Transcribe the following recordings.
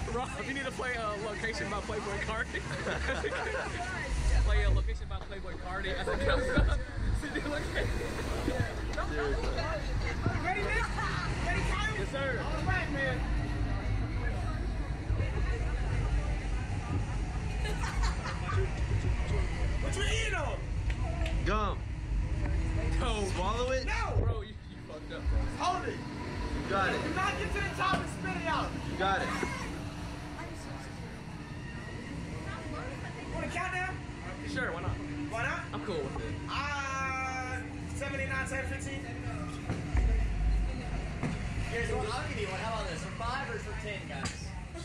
Rob, you need to play Location by Playboy Cardi. Play Location by Playboy Cardi as it comes up. Ready, Nick? Ready, Kyle? Yes, sir. All right, man. What you eating on? Gum. No. Swallow it. No! Bro, you fucked up, bro. Hold it. You got Do it. not get to the top and spit it out. You got it. Want to count down? Sure, why not? Why not? I'm cool with it. 79, 10, 15. Here's one. I'll give you one. How about this? For 5 or for 10, guys?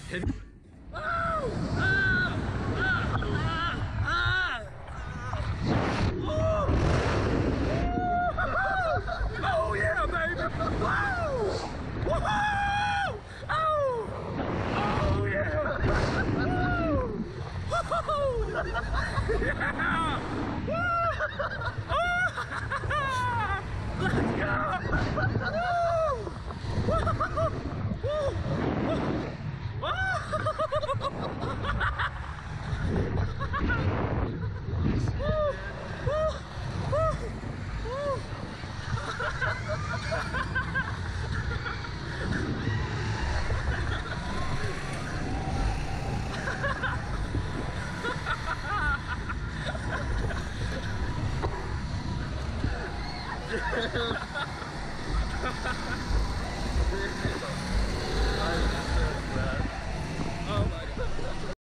Oh yeah, baby! Wow! Woohoo! Oh! Oh yeah! Woo! Yeah! Woo! Let's go!